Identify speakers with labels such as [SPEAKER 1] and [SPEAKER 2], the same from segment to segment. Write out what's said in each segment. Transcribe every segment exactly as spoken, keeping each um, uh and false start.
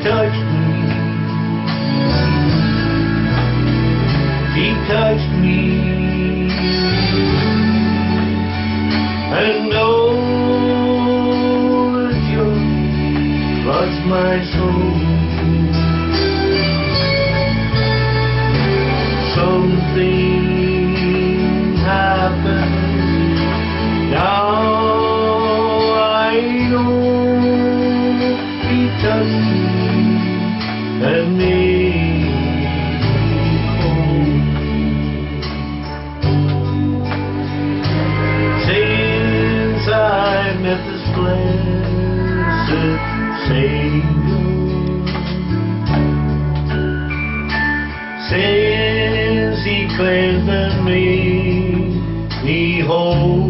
[SPEAKER 1] touched me. He touched me. And oh, the joy floods my soul. Something happened. Now I know he touched me and made me whole. Since I met this blessed Savior, since he cleansed and made me whole,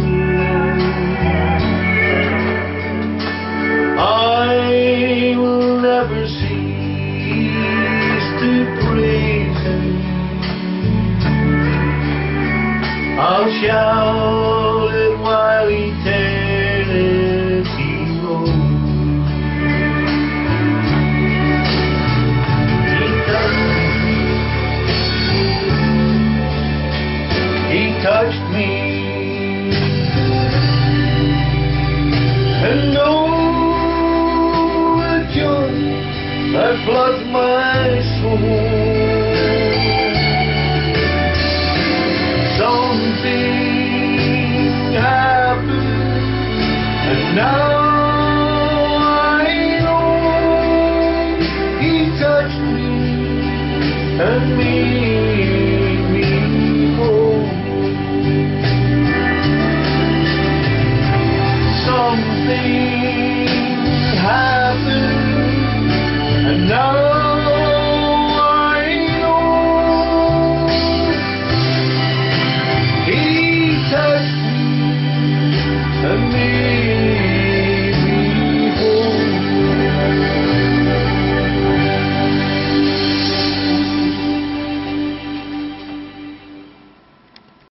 [SPEAKER 1] I will never cease to praise him. I'll shout it while eternity rolls. He touched me, and oh, the joy that floods my soul. Something happened, and now I know he touched me and made me whole. Something happened, and now